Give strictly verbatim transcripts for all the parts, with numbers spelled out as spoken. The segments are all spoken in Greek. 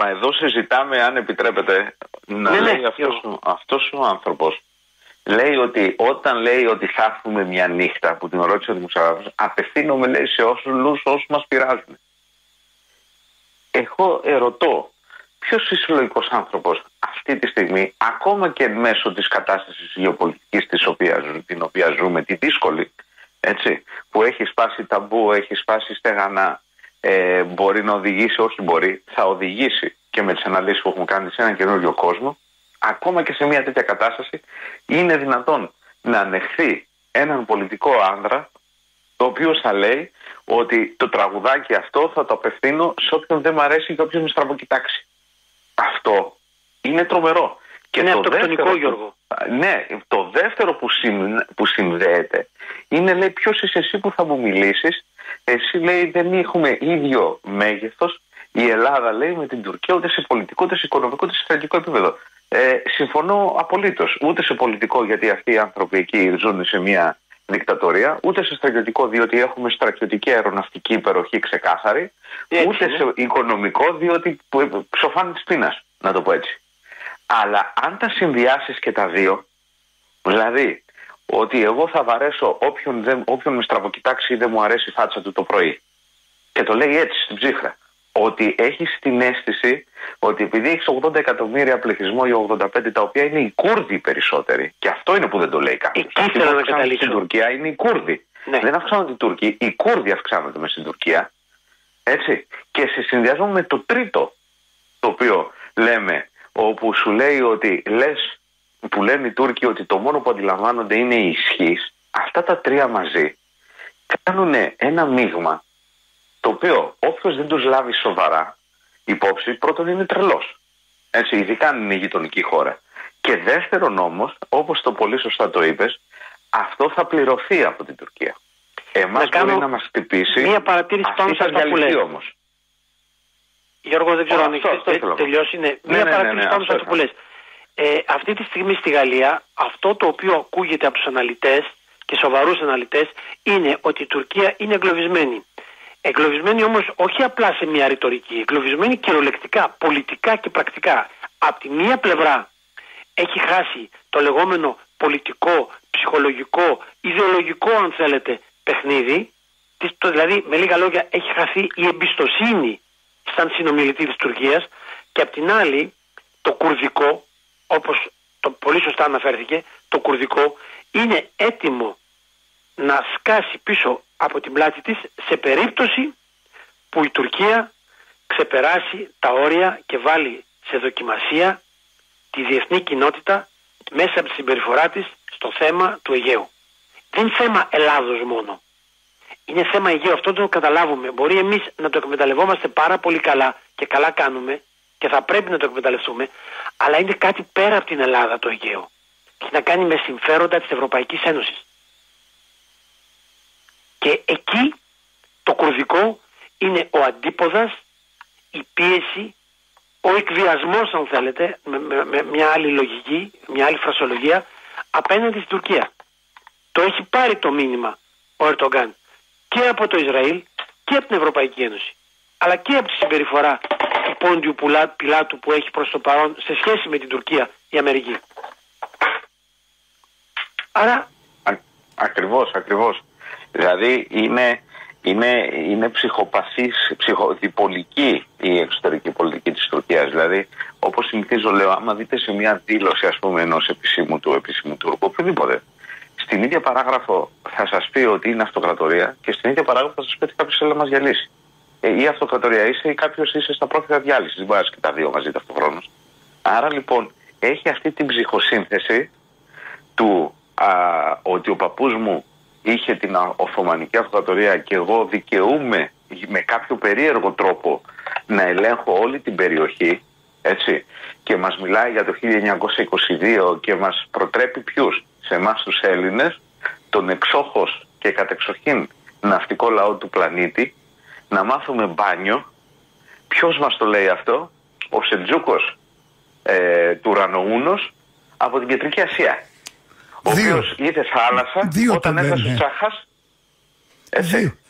Μα εδώ συζητάμε, αν επιτρέπετε, να ναι, λέει ναι, αυτός, αυτός ο άνθρωπος. Λέει ότι όταν λέει ότι θα έρθουμε μια νύχτα, που την ρώτησε ο δημοσιογράφος, απευθύνομαι, λέει, σε όσους, όσους μας πειράζουν. Εγώ ερωτώ, ποιος φυσιολογικός άνθρωπος αυτή τη στιγμή, ακόμα και μέσω της κατάστασης γεωπολιτικής της οποίας, την οποία ζούμε, τη δύσκολη, έτσι, που έχει σπάσει ταμπού, έχει σπάσει στεγανά, ε, μπορεί να οδηγήσει, όχι μπορεί, θα οδηγήσει και με τις αναλύσεις που έχουμε κάνει σε έναν καινούριο κόσμο, ακόμα και σε μια τέτοια κατάσταση, είναι δυνατόν να ανεχθεί έναν πολιτικό άνδρα, το οποίο θα λέει ότι το τραγουδάκι αυτό θα το απευθύνω σε όποιον δεν μ' αρέσει και όποιον με στραβοκοιτάξει. Αυτό είναι τρομερό. Και είναι το αυτοκτονικό, δεύτερο, Γιώργο. Ναι, το δεύτερο που, συμ, που συνδέεται είναι, λέει, ποιος είσαι εσύ που θα μου μιλήσεις. Εσύ, λέει, δεν έχουμε ίδιο μέγεθος η Ελλάδα, λέει, με την Τουρκία, ούτε σε πολιτικό, ούτε σε οικονομικό, ούτε σε στρατηγικό επίπεδο. Ε, συμφωνώ απολύτως. Ούτε σε πολιτικό, γιατί αυτοί οι άνθρωποι εκεί ζουν σε μια δικτατορία, ούτε σε στρατιωτικό, διότι έχουμε στρατιωτική αεροναυτική υπεροχή ξεκάθαρη, έτσι, ούτε ναι. σε οικονομικό, διότι ψοφάνε της πείνας, να το πω έτσι. Αλλά αν τα συνδυάσεις και τα δύο, δηλαδή ότι εγώ θα βαρέσω όποιον, δεν, όποιον με στραβοκοιτάξει ή δεν μου αρέσει η φάτσα του το πρωί, και το λέει έτσι στην ψύχρα, ότι έχεις την αίσθηση ότι επειδή έχεις ογδόντα εκατομμύρια πληθυσμό ή ογδόντα πέντε, τα οποία είναι οι Κούρδοι περισσότεροι, και αυτό είναι που δεν το λέει κάποιος. Εκεί θέλω να καταλήξω. Στην Τουρκία είναι οι Κούρδοι. Ναι. Δεν αυξάνονται οι Τούρκοι, οι Κούρδοι αυξάνονται μες στην Τουρκία. Έτσι. Και σε συνδυασμό με το τρίτο, το οποίο λέμε, όπου σου λέει ότι λες, που λένε οι Τούρκοι ότι το μόνο που αντιλαμβάνονται είναι η ισχύς, αυτά τα τρία μαζί κάνουν ένα μείγμα, το οποίο όποιος δεν τους λάβει σοβαρά υπόψη, πρώτον είναι τρελός. Έτσι, ειδικά αν είναι η γειτονική χώρα. Και δεύτερον όμως, όπως το πολύ σωστά το είπες, αυτό θα πληρωθεί από την Τουρκία. Εμάς να μπορεί να μας χτυπήσει. Μία παρατήρηση πάνω σε αυτά που λέει. Όμως. Γιώργο, δεν ξέρω αν έχεις τελειώσει. Ναι. Ναι, Μία ναι, παρατήρηση ναι, ναι, πάνω σε αυτό που λες. Ε, αυτή τη στιγμή στη Γαλλία, αυτό το οποίο ακούγεται από τους αναλυτές και σοβαρούς αναλυτές είναι ότι η Τουρκία είναι εγκλωβισμένη. Εγκλωβισμένη όμως όχι απλά σε μια ρητορική, εγκλωβισμένη κυριολεκτικά, πολιτικά και πρακτικά. Από τη μία πλευρά έχει χάσει το λεγόμενο πολιτικό, ψυχολογικό, ιδεολογικό, αν θέλετε, παιχνίδι, δηλαδή με λίγα λόγια έχει χαθεί η εμπιστοσύνη σαν συνομιλητή της Τουρκίας, και από την άλλη το κουρδικό, όπως το πολύ σωστά αναφέρθηκε, το κουρδικό είναι έτοιμο να σκάσει πίσω από την πλάτη της σε περίπτωση που η Τουρκία ξεπεράσει τα όρια και βάλει σε δοκιμασία τη διεθνή κοινότητα μέσα από τη συμπεριφορά της στο θέμα του Αιγαίου. Δεν είναι θέμα Ελλάδος μόνο. Είναι θέμα Αιγαίου. Αυτό το καταλάβουμε. Μπορεί εμείς να το εκμεταλλευόμαστε πάρα πολύ καλά και καλά κάνουμε και θα πρέπει να το εκμεταλλευτούμε, αλλά είναι κάτι πέρα από την Ελλάδα το Αιγαίο. Έχει να κάνει με συμφέροντα της Ευρωπαϊκής Ένωσης. Και εκεί το κουρδικό είναι ο αντίποδας, η πίεση, ο εκβιασμός, αν θέλετε, με, με, με μια άλλη λογική, μια άλλη φρασολογία, απέναντι στην Τουρκία. Το έχει πάρει το μήνυμα ο Ερντογκάν και από το Ισραήλ και από την Ευρωπαϊκή Ένωση, αλλά και από τη συμπεριφορά του Πόντιου Πιλάτου που έχει προς το παρόν σε σχέση με την Τουρκία η Αμερική. Άρα... Α, ακριβώς, ακριβώς. Δηλαδή είναι, είναι, είναι ψυχοπαθής, ψυχοδιπολική η εξωτερική πολιτική της Τουρκίας. Δηλαδή, όπως συνηθίζω λέω, άμα δείτε σε μια δήλωση, ας πούμε, ενός επισήμου του επισήμου Τούρκου, οποιοδήποτε, στην ίδια παράγραφο θα σας πει ότι είναι αυτοκρατορία και στην ίδια παράγραφο θα σας πει ότι κάποιος θέλει να μας διαλύσει. Ε, ή αυτοκρατορία είσαι ή κάποιος είσαι στα πρόθυρα διάλυσης. Δεν μπορεί και τα δύο μαζί ταυτοχρόνως. Άρα λοιπόν έχει αυτή την ψυχοσύνθεση του α, ότι ο παππούς μου είχε την Οθωμανική Αυτοκρατορία και εγώ δικαιούμαι με κάποιο περίεργο τρόπο να ελέγχω όλη την περιοχή, έτσι, και μας μιλάει για το χίλια εννιακόσια είκοσι δύο και μας προτρέπει ποιους, σε εμάς τους Έλληνες, τον εξόχως και κατεξοχήν ναυτικό λαό του πλανήτη, να μάθουμε μπάνιο. Ποιος μας το λέει αυτό? Ο Σελτζούκος ε, του Ουρανοούνος από την Κεντρική Ασία. Ο οποίος είδε θάλασσα Δύο όταν έφτασε ο Τσάχας. Έτσι.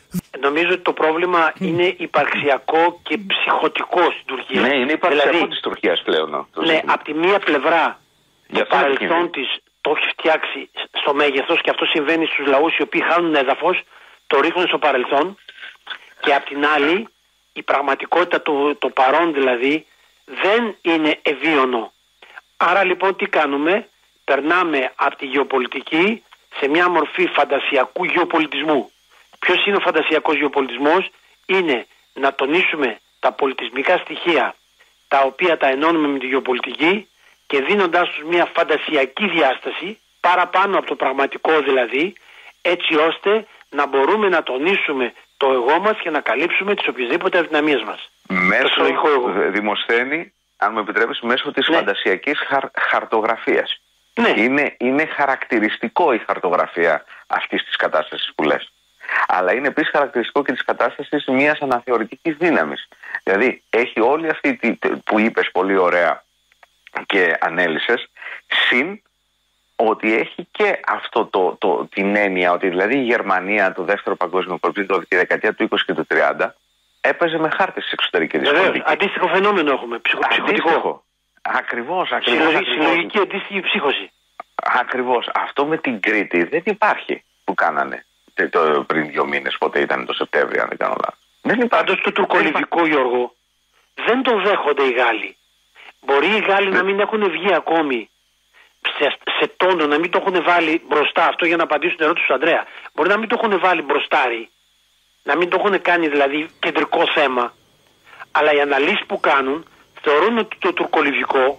νομίζω ότι το πρόβλημα mm. είναι υπαρξιακό και ψυχοτικό στην Τουρκία. Ναι, είναι υπαρξιακό δηλαδή, της Τουρκίας πλέον. Ναι, από τη μία πλευρά το παρελθόν της το έχει φτιάξει στο μέγεθος και αυτό συμβαίνει στους λαούς οι οποίοι χάνουν έδαφος, το ρίχνουν στο παρελθόν, και από την άλλη η πραγματικότητα, το, το παρόν δηλαδή, δεν είναι ευίωνο. Άρα λοιπόν τι κάνουμε? Περνάμε από τη γεωπολιτική σε μια μορφή φαντασιακού γεωπολιτισμού. Ποιος είναι ο φαντασιακός γεωπολιτισμός? Είναι να τονίσουμε τα πολιτισμικά στοιχεία τα οποία τα ενώνουμε με τη γεωπολιτική και δίνοντάς τους μια φαντασιακή διάσταση παραπάνω από το πραγματικό δηλαδή, έτσι ώστε να μπορούμε να τονίσουμε το εγώ μας και να καλύψουμε τις οποιασδήποτε αδυναμίες μας. Μέσω, Δημοσθένη, αν μου επιτρέπεις, μέσω της ναι. φαντασιακής χαρ, χαρτογραφίας. Ναι. Είναι, είναι χαρακτηριστικό η χαρτογραφία αυτής της κατάστασης που λες. Αλλά είναι επίσης χαρακτηριστικό και της κατάστασης μιας αναθεωρητικής δύναμης. Δηλαδή έχει όλη αυτή τη, που είπες πολύ ωραία και ανέλυσες, συν ότι έχει και αυτό το, το, την έννοια ότι δηλαδή η Γερμανία του Δεύτερου Παγκόσμιου Πολέμου τη δεκαετία του είκοσι και του τριάντα έπαιζε με χάρτες της εξωτερικής πολιτικής. Αντίστοιχο φαινόμενο έχουμε, ψυχο, ψυχωτικό. Ακριβώς, ακριβώς. Συλλογική, συλλογική αντίστοιχη ψύχωση. Ακριβώς. Αυτό με την Κρήτη δεν υπάρχει που κάνανε το, πριν δύο μήνες, πότε ήταν το Σεπτέμβριο, αν δεν κάνω λάθος. Δεν υπάρχει. Πάντως το τουρκολιβικό, Γιώργο, δεν το δέχονται οι Γάλλοι. Μπορεί οι Γάλλοι να μην έχουν βγει ακόμη σε, σε τόνο, να μην το έχουν βάλει μπροστά, αυτό για να απαντήσουν την ερώτηση του Αντρέα. Μπορεί να μην το έχουν βάλει μπροστάρι, να μην το έχουν κάνει δηλαδή κεντρικό θέμα, αλλά οι αναλύσεις που κάνουν θεωρούν ότι το τουρκολιβικό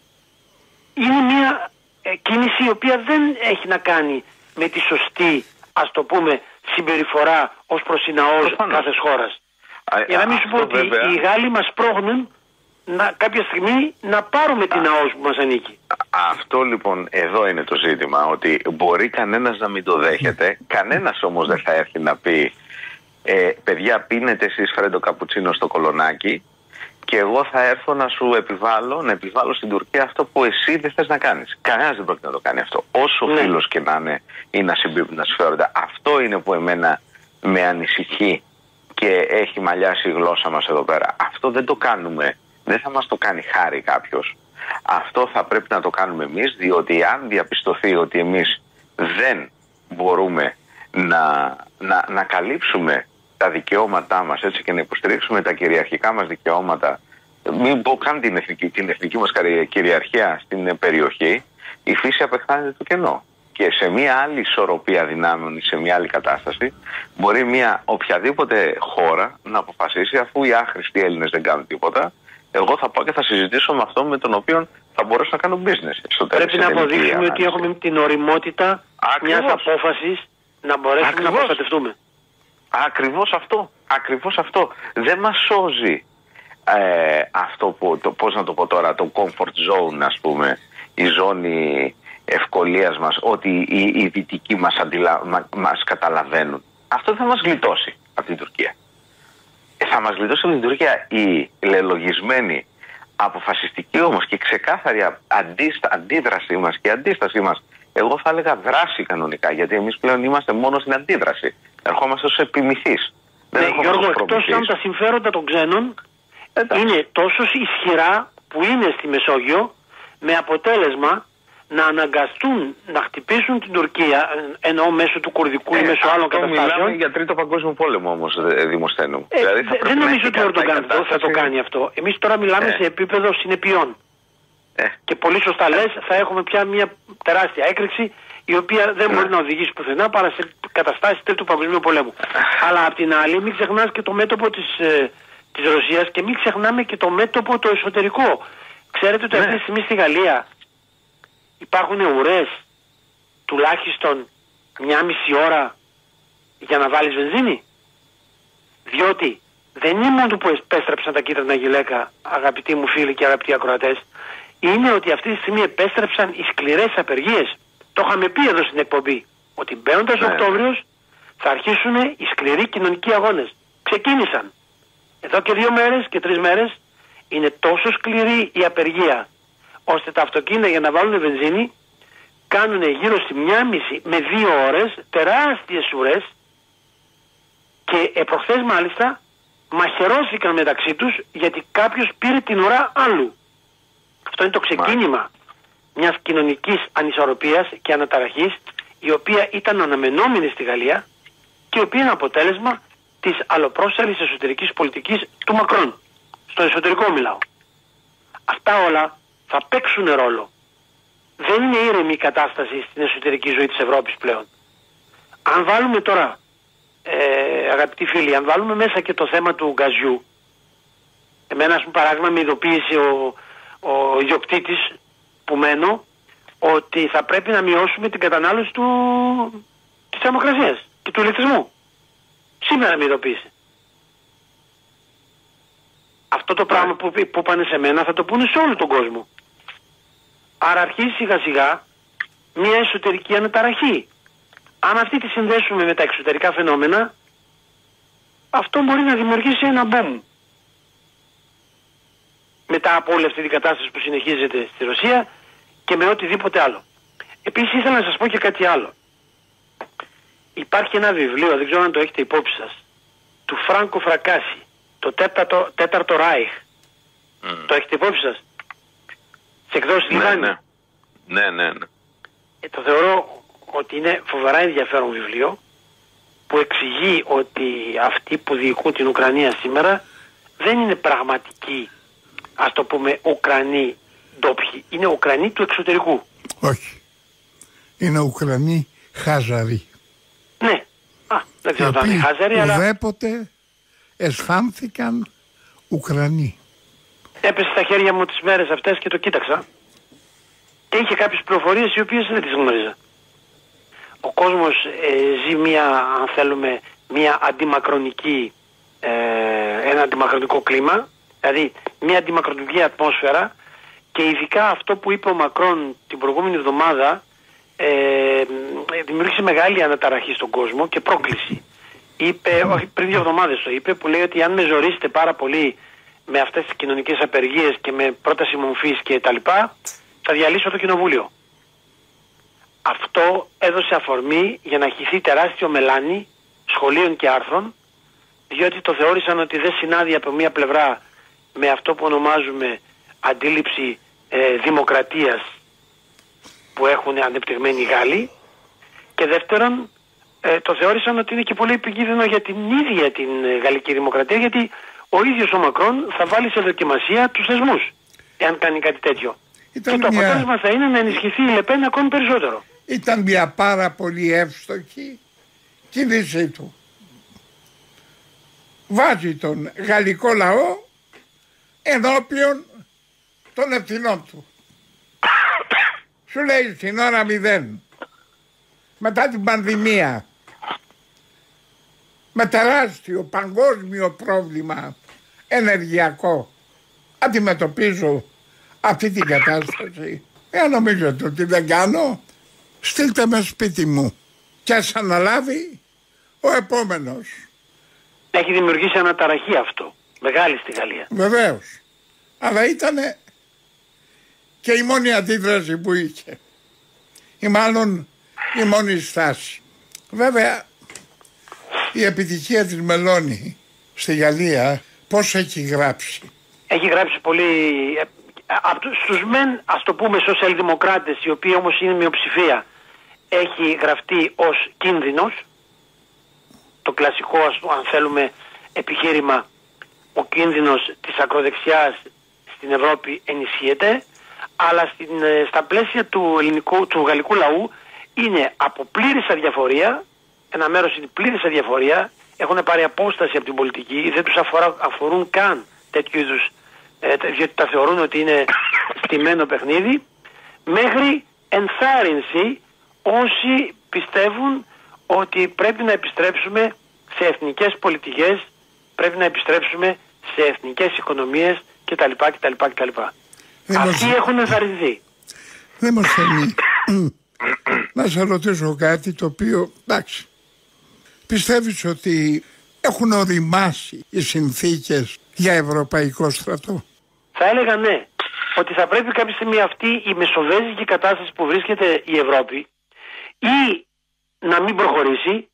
είναι μια ε, κίνηση η οποία δεν έχει να κάνει με τη σωστή, ας το πούμε, συμπεριφορά ως προς την ΑΟΣ κάθε χώρας. Α, για να μην σου πω ότι βέβαια, οι Γάλλοι μας πρόχνουν να, κάποια στιγμή να πάρουμε την ΑΟΣ που μας ανήκει. Αυτό λοιπόν εδώ είναι το ζήτημα, ότι μπορεί κανένας να μην το δέχεται, κανένας όμως δεν θα έρθει να πει ε, παιδιά πίνετε εσείς φρέντο καπουτσίνο στο κολονάκι και εγώ θα έρθω να σου επιβάλλω, να επιβάλλω στην Τουρκία αυτό που εσύ δεν θες να κάνεις. Κανένας δεν πρόκειται να το κάνει αυτό. Όσο ναι. φίλος και να είναι ή να συμπίπτουν, να συμφέρονται. Αυτό είναι που εμένα με ανησυχεί και έχει μαλλιάσει η γλώσσα μας εδώ πέρα. Αυτό δεν το κάνουμε. Δεν θα μας το κάνει χάρη κάποιος. Αυτό θα πρέπει να το κάνουμε εμείς, διότι αν διαπιστωθεί ότι εμείς δεν μπορούμε να, να, να καλύψουμε τα δικαιώματά μας έτσι και να υποστηρίξουμε τα κυριαρχικά μας δικαιώματα, μην πω καν την εθνική, την εθνική μας κυριαρχία στην περιοχή, η φύση απεχθάνεται το κενό. Και σε μια άλλη ισορροπία δυνάμεων ή σε μια άλλη κατάσταση μπορεί μια οποιαδήποτε χώρα να αποφασίσει, αφού οι άχρηστοι Έλληνες δεν κάνουν τίποτα, εγώ θα πάω και θα συζητήσω με αυτόν με τον οποίο θα μπορέσω να κάνω business. Στο τέλος, πρέπει να αποδείξουμε ότι έχουμε την οριμότητα μιας απόφασης να μπορέσουμε Ακριβώς. να προστατευτούμε. Ακριβώς αυτό. Ακριβώς αυτό. Δεν μας σώζει ε, αυτό που, το, πώς να το πω τώρα, το comfort zone, ας πούμε, η ζώνη ευκολίας μας, ότι οι, οι δυτικοί μας, αντιλα, μα, μας καταλαβαίνουν. Αυτό δεν θα μας γλιτώσει από την Τουρκία. Θα μας γλιτώσει από την Τουρκία η λελογισμένη, αποφασιστική όμως και ξεκάθαρη αντίστα, αντίδρασή μας και αντίστασή μας. Εγώ θα έλεγα δράση κανονικά, γιατί εμείς πλέον είμαστε μόνο στην αντίδραση. Ερχόμαστε ως επιμηθείς. Ναι, Γιώργο, εκτός αν τα συμφέροντα των ξένων Εντάξει. είναι τόσο ισχυρά που είναι στη Μεσόγειο, με αποτέλεσμα να αναγκαστούν να χτυπήσουν την Τουρκία, εννοώ μέσω του Κουρδικού ε, ή μέσω άλλων καταστάσεων. Μιλάμε για τρίτο παγκόσμιο πόλεμο όμως, Δημοσθένου. Ε, δηλαδή θα δεν νομίζω ότι το κάνει αυτό, θα το κάνει αυτό. Εμείς τώρα μιλάμε ε. σε επίπεδο συνεπειών. Ε. Και πολύ σωστά λες, θα έχουμε πια μια τεράστια έκρηξη, η οποία δεν μπορεί να οδηγήσει πουθενά παρά σε καταστάσεις τρίτου παγκοσμίου πολέμου. Αλλά απ' την άλλη, μην ξεχνάς και το μέτωπο της, ε, της Ρωσίας και μην ξεχνάμε και το μέτωπο το εσωτερικό. Ξέρετε ότι ναι. αυτή τη στιγμή στη Γαλλία υπάρχουν ουρές τουλάχιστον μια μισή ώρα για να βάλεις βενζίνη. Διότι δεν είναι μόνο που επέστρεψαν τα κίτρινα γυλαίκα, αγαπητοί μου φίλοι και αγαπητοί ακροατές, είναι ότι αυτή τη στιγμή επέστρεψαν οι σκληρές απεργίες. Το είχαμε πει εδώ στην εκπομπή, ότι μπαίνοντας ο ναι. Οκτώβριος θα αρχίσουν οι σκληροί κοινωνικοί αγώνες. Ξεκίνησαν. Εδώ και δύο μέρες και τρεις μέρες είναι τόσο σκληρή η απεργία, ώστε τα αυτοκίνητα για να βάλουν βενζίνη κάνουν γύρω στη μία μισή με δύο ώρες τεράστιες ουρές Και ε, προχθές μάλιστα μαχαιρώθηκαν μεταξύ τους γιατί κάποιος πήρε την ουρά άλλου. Αυτό είναι το ξεκίνημα μιας κοινωνικής ανισορροπίας και αναταραχής, η οποία ήταν αναμενόμενη στη Γαλλία και η οποία είναι αποτέλεσμα της αλλοπρόσαλης εσωτερικής πολιτικής του Μακρόν. Στο εσωτερικό μιλάω. Αυτά όλα θα παίξουν ρόλο. Δεν είναι ήρεμη η κατάσταση στην εσωτερική ζωή της Ευρώπης πλέον. Αν βάλουμε τώρα, ε, αγαπητοί φίλοι, αν βάλουμε μέσα και το θέμα του γκαζιού, εμένα ας πούμε παράδειγμα με ειδοποίησε ο, ο ιδιοκτήτης που μένω ότι θα πρέπει να μειώσουμε την κατανάλωση του, της θερμοκρασίας και του ηλεκτρισμού. Σήμερα με ειδοποίησε. Αυτό το πράγμα που, που πάνε σε μένα θα το πούνε σε όλο τον κόσμο. Άρα αρχίζει σιγά σιγά μια εσωτερική αναταραχή. Αν αυτή τη συνδέσουμε με τα εξωτερικά φαινόμενα, αυτό μπορεί να δημιουργήσει ένα μπούμ. Μετά από όλη αυτή την κατάσταση που συνεχίζεται στη Ρωσία και με οτιδήποτε άλλο. Επίσης ήθελα να σας πω και κάτι άλλο. Υπάρχει ένα βιβλίο, δεν ξέρω αν το έχετε υπόψη σας, του Φράνκο Φρακάση, το τέταρτο, τέταρτο Ράιχ. Mm. Το έχετε υπόψη σας? Σε εκδόσεις ναι, Λιβάνι. ναι. Ναι, ναι, ναι. Ε, το θεωρώ ότι είναι φοβερά ενδιαφέρον βιβλίο που εξηγεί ότι αυτοί που διοικούν την Ουκρανία σήμερα δεν είναι πραγματικοί, ας το πούμε, Ουκρανοί ντόπιοι. Είναι Ουκρανοί του εξωτερικού. Όχι. Είναι Ουκρανοί Χάζαροι. Ναι. Α, δεν ξέρω αν είναι Χάζαροι, αλλά ουδέποτε αισθάνθηκαν Ουκρανοί. Έπεσε στα χέρια μου τις μέρες αυτές και το κοίταξα και είχε κάποιες πληροφορίες οι οποίες δεν τις γνώριζα. Ο κόσμος ε, ζει μια, αν θέλουμε, μια αντιμακρονική, ε, ένα αντιμακρονικό κλίμα, δηλαδή μια αντιμακρονική ατμόσφαιρα, και ειδικά αυτό που είπε ο Μακρόν την προηγούμενη εβδομάδα ε, δημιούργησε μεγάλη αναταραχή στον κόσμο και πρόκληση. Είπε, όχι πριν δύο εβδομάδες το είπε, που λέει ότι αν με ζορίσετε πάρα πολύ με αυτές τις κοινωνικές απεργίες και με πρόταση μομφής και τα λοιπά, θα διαλύσω το κοινοβούλιο. Αυτό έδωσε αφορμή για να χυθεί τεράστιο μελάνι σχολείων και άρθρων, διότι το θεώρησαν ότι δεν συνάδει από μία πλευρά με αυτό που ονομάζουμε αντίληψη ε, δημοκρατίας που έχουν ανεπτυγμένοι Γάλλοι, και δεύτερον ε, το θεώρησαν ότι είναι και πολύ επικίνδυνο για την ίδια την ε, γαλλική δημοκρατία, γιατί ο ίδιος ο Μακρόν θα βάλει σε δοκιμασία τους θεσμούς εάν κάνει κάτι τέτοιο. Ήταν και το μια... αποτέλεσμα θα είναι να ενισχυθεί η Λεπέν ακόμη περισσότερο. Ήταν μια πάρα πολύ εύστοχη κίνησή του. Βάζει τον γαλλικό λαό ενώπιον των ευθυνών του. Σου λέει στην ώρα μηδέν, μετά την πανδημία, με τεράστιο παγκόσμιο πρόβλημα ενεργειακό, αντιμετωπίζω αυτή την κατάσταση. Εάν νομίζετε ότι δεν κάνω, στείλτε με σπίτι μου και ας αναλάβει ο επόμενος. Έχει δημιουργήσει αναταραχή αυτό, μεγάλη στη Γαλλία. Βεβαίως, αλλά ήταν και η μόνη αντίδραση που είχε, ή μάλλον η μόνη στάση. Βέβαια η επιτυχία της Μελώνη στη Γαλλία πώς έχει γράψει? Έχει γράψει πολύ από στους μεν, ας το πούμε, σοσιαλδημοκράτες, οι οποίοι όμως είναι μειοψηφία, έχει γραφτεί ως κίνδυνος. Το κλασικό, αν θέλουμε, επιχείρημα, ο κίνδυνος της ακροδεξιάς στην Ευρώπη ενισχύεται, αλλά στην, στα πλαίσια του, ελληνικού, του γαλλικού λαού είναι από πλήρης αδιαφορία, ένα μέρος είναι πλήρης αδιαφορία, έχουν πάρει απόσταση από την πολιτική, δεν τους αφορά, αφορούν καν τέτοιου είδους, ε, γιατί τα θεωρούν ότι είναι στημένο παιχνίδι, μέχρι ενθάρρυνση όσοι πιστεύουν ότι πρέπει να επιστρέψουμε σε εθνικές πολιτικές, πρέπει να επιστρέψουμε σε εθνικές οικονομίες κτλ. κτλ, κτλ. Αυτοί έχουν ενθαρρυνθεί. Δεν μας θέλει να σε ρωτήσω κάτι το οποίο, εντάξει, πιστεύεις ότι έχουν οριμάσει οι συνθήκες για ευρωπαϊκό στρατό? Θα έλεγα ναι, ότι θα πρέπει κάποια στιγμή αυτή η μεσοβέζικη κατάσταση που βρίσκεται η Ευρώπη ή να μην προχωρήσει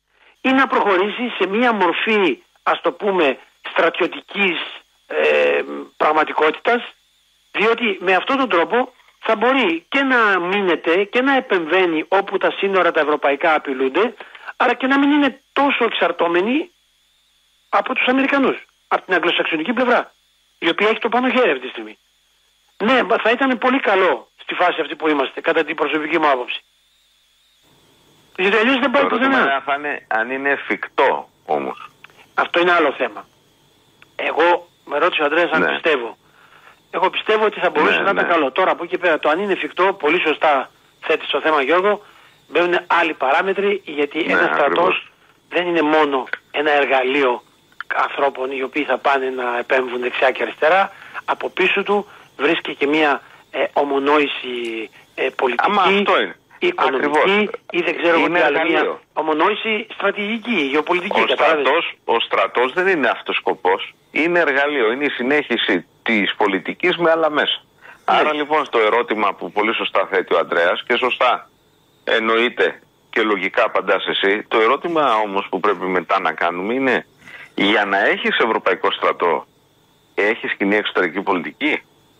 ή να προχωρήσει σε μια μορφή, ας το πούμε, στρατιωτικής ε, πραγματικότητας, διότι με αυτόν τον τρόπο θα μπορεί και να μείνεται και να επεμβαίνει όπου τα σύνορα τα ευρωπαϊκά απειλούνται, αλλά και να μην είναι τόσο εξαρτώμενοι από τους Αμερικανούς, από την αγγλοσαξονική πλευρά, η οποία έχει το πάνω χέρι αυτή τη στιγμή. Ναι, θα ήταν πολύ καλό στη φάση αυτή που είμαστε, κατά την προσωπική μου άποψη. Γιατί αλλιώς δεν πάει πουθενά. Αν είναι εφικτό όμως. Αυτό είναι άλλο θέμα. Εγώ με ρώτησε ο Ανδρέας αν ναι. πιστεύω. Εγώ πιστεύω ότι θα μπορούσε ναι, να ήταν ναι. καλό. Τώρα από εκεί πέρα το αν είναι εφικτό, πολύ σωστά θέτει στο θέμα, Γιώργο, μπαίνουν άλλοι παράμετροι, γιατί ναι, ένας στρατός δεν είναι μόνο ένα εργαλείο ανθρώπων οι οποίοι θα πάνε να επέμβουν δεξιά και αριστερά. Από πίσω του βρίσκει και μια ε, ομονόηση ε, πολιτική, Άμα αυτό είναι. οικονομική Ακριβώς. ή δεν ξέρω εγώ τι άλλη, μια ομονόηση στρατηγική, γεωπολιτική. Ο στρατός, ο στρατός δεν είναι αυτός σκοπός. Είναι εργαλείο, είναι η συνέχιση της πολιτικής με άλλα μέσα. Ναι. Άρα λοιπόν στο ερώτημα που πολύ σωστά θέτει ο Ανδρέας και σωστά εννοείται και λογικά απαντάς εσύ, το ερώτημα όμως που πρέπει μετά να κάνουμε είναι, για να έχεις ευρωπαϊκό στρατό, έχεις κοινή εξωτερική πολιτική?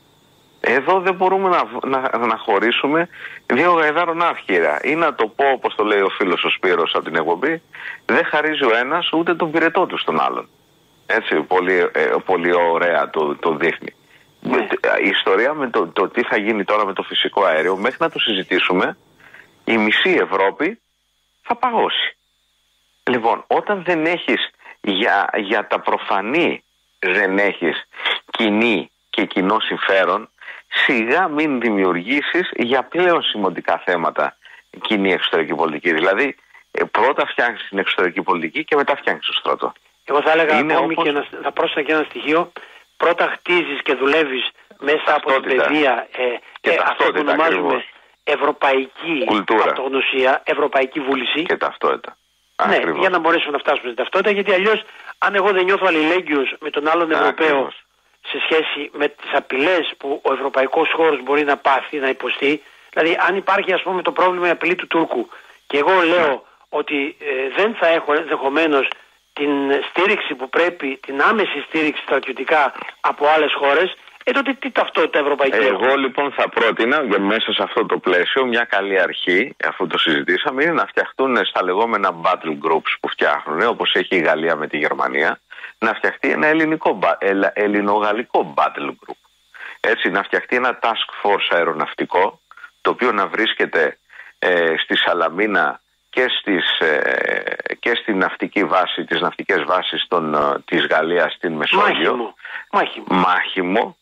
Εδώ δεν μπορούμε να, να, να χωρίσουμε δύο γαϊδάρων άσχυρα. Ή να το πω όπως το λέει ο φίλος ο Σπύρος από την εκπομπή, δεν χαρίζει ο ένας ούτε τον πυρετό του στον άλλον. Έτσι, πολύ, ε, πολύ ωραία το, το δείχνει. Ναι. Η ιστορία με το, το τι θα γίνει τώρα με το φυσικό αέριο, μέχρι να το συζητήσουμε, η μισή Ευρώπη θα παγώσει. Λοιπόν, όταν δεν έχεις για, για τα προφανή, δεν έχεις κοινή και κοινό συμφέρον, σιγά μην δημιουργήσεις για πλέον σημαντικά θέματα κοινή εξωτερική πολιτική. Δηλαδή, πρώτα φτιάχνεις την εξωτερική πολιτική και μετά φτιάχνεις το στρατό. Εγώ θα έλεγα είναι ακόμη όπως... και ένα, θα πρόσθετα και ένα στοιχείο. Πρώτα χτίζεις και δουλεύεις μέσα ταυτότητα. Από την παιδεία ε, και ε, αυτό που ονομάζουμε ακριβώς. Ευρωπαϊκή κουλτούρα, αυτογνωσία, ευρωπαϊκή βούληση. Και ταυτότητα. Ναι, ακριβώς. Για να μπορέσουμε να φτάσουμε στην ταυτότητα, γιατί αλλιώς αν εγώ δεν νιώθω αλληλέγγυος με τον άλλον Ευρωπαίο ακριβώς. σε σχέση με τις απειλές που ο ευρωπαϊκός χώρος μπορεί να πάθει, να υποστεί, δηλαδή αν υπάρχει ας πούμε το πρόβλημα η απειλή του Τούρκου και εγώ λέω ναι. ότι ε, δεν θα έχω ενδεχομένως την στήριξη που πρέπει, την άμεση στήριξη στρατιωτικά από άλλες χώρες, ε τότε τι ταυτότητα ευρωπαϊκή? Εγώ έχω. Λοιπόν θα πρότεινα για μέσα σε αυτό το πλαίσιο μια καλή αρχή, αφού το συζητήσαμε, είναι να φτιαχτούν στα λεγόμενα battle groups που φτιάχνουν, όπως έχει η Γαλλία με τη Γερμανία, να φτιαχτεί ένα ελληνικό, ελληνογαλλικό battle group. Έτσι, να φτιαχτεί ένα task force αεροναυτικό, το οποίο να βρίσκεται ε, στη Σαλαμίνα και, στις, ε, και στην ναυτική βάση, τις ναυτικές βάσεις των, της Γαλλίας στην Μεσόγειο. Μάχημο. Μάχημο. Μάχημο.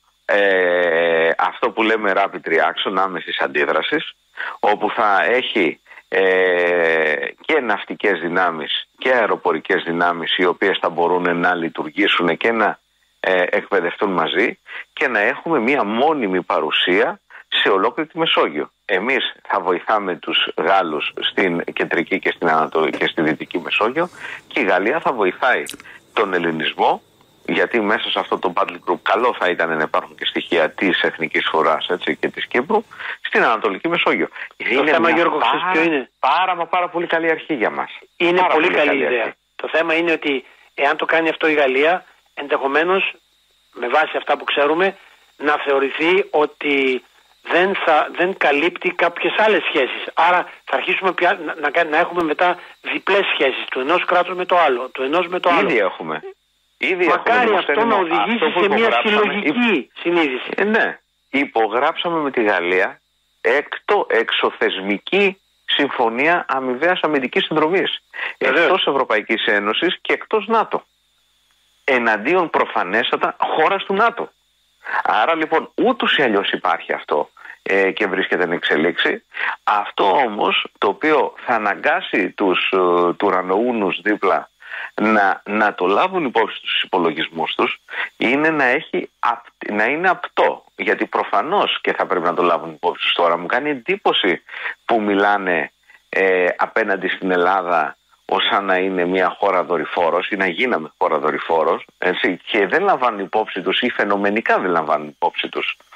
Ε, αυτό που λέμε rapid reaction, άμεσης αντίδρασης, όπου θα έχει ε, και ναυτικές δυνάμεις και αεροπορικές δυνάμεις, οι οποίες θα μπορούν να λειτουργήσουν και να ε, εκπαιδευτούν μαζί, και να έχουμε μία μόνιμη παρουσία σε ολόκληρη τη Μεσόγειο. Εμείς θα βοηθάμε τους Γάλλους στην κεντρική και στην Ανατολική και στη δυτική Μεσόγειο, και η Γαλλία θα βοηθάει τον ελληνισμό, γιατί μέσα σε αυτό το battle group καλό θα ήταν να υπάρχουν και στοιχεία της εθνικής φοράς, έτσι, και της Κύπρου στην Ανατολική Μεσόγειο. Το είναι θέμα, Γιώργο, πάρα, ποιο είναι? Πάρα μα πάρα πολύ καλή αρχή για μας. Είναι πάρα πολύ, πολύ καλή, καλή ιδέα. Αρχή. Το θέμα είναι ότι εάν το κάνει αυτό η Γαλλία, ενδεχομένως με βάση αυτά που ξέρουμε να θεωρηθεί ότι δεν, θα, δεν καλύπτει κάποιες άλλες σχέσεις. Άρα θα αρχίσουμε πια να, να, να έχουμε μετά διπλές σχέσεις του ενός κράτους με το άλλο, του ενός με το άλλο. Ήδη έχουμε. Ήδη Μακάρι έχουμε, αυτό να οδηγήσει αυτό σε μια συλλογική υπ... συνείδηση. Ε, ναι. Υπογράψαμε με τη Γαλλία έκτο εξωθεσμική συμφωνία αμοιβαίας αμυντικής συνδρομής. Εκτός Ευρωπαϊκής Ένωσης και εκτός ΝΑΤΟ. Εναντίον προφανέστατα χώρας του ΝΑΤΟ. Άρα λοιπόν ούτως ή αλλιώς υπάρχει αυτό ε, και βρίσκεται να εξελίξει. Αυτό όμως το οποίο θα αναγκάσει τους ε, του ουρανοούνους δίπλα να, να το λάβουν υπόψη στους υπολογισμούς τους, είναι να, έχει, να είναι απτό. Γιατί προφανώς και θα πρέπει να το λάβουν υπόψη τους. Τώρα μου κάνει εντύπωση που μιλάνε ε, απέναντι στην Ελλάδα ως να είναι μια χώρα δορυφόρος ή να γίναμε χώρα δορυφόρος, έτσι, και δεν λαμβάνουν υπόψη τους ή φαινομενικά δεν λαμβάνουν υπόψη τους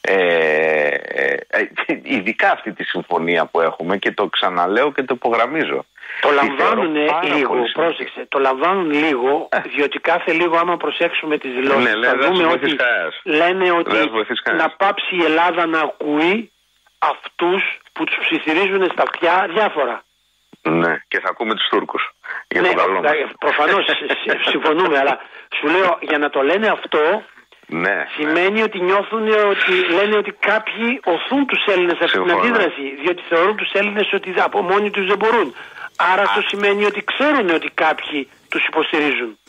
Ε, ε, ε, ειδικά αυτή τη συμφωνία που έχουμε, και το ξαναλέω και το υπογραμμίζω. Το λαμβάνουν λίγο, πρόσεξε, το λαμβάνουν λίγο, διότι κάθε λίγο άμα προσέξουμε τις δηλώσεις, ναι, ναι, θα δούμε ότι λένε ότι να πάψει η Ελλάδα να ακούει αυτούς που τους ψιθυρίζουν στα αυτιά διάφορα. Ναι, και θα ακούμε τους Τούρκους. Για ναι, το καλό μας. Προφανώς συμφωνούμε, αλλά σου λέω, για να το λένε αυτό, ναι, σημαίνει ναι. ότι νιώθουν ότι λένε ότι κάποιοι οθούν τους Έλληνες αυτή την αντίδραση, διότι θεωρούν τους Έλληνες ότι από μόνοι τους δεν μπορούν. Άρα αυτό σημαίνει ότι ξέρουν ότι κάποιοι τους υποστηρίζουν.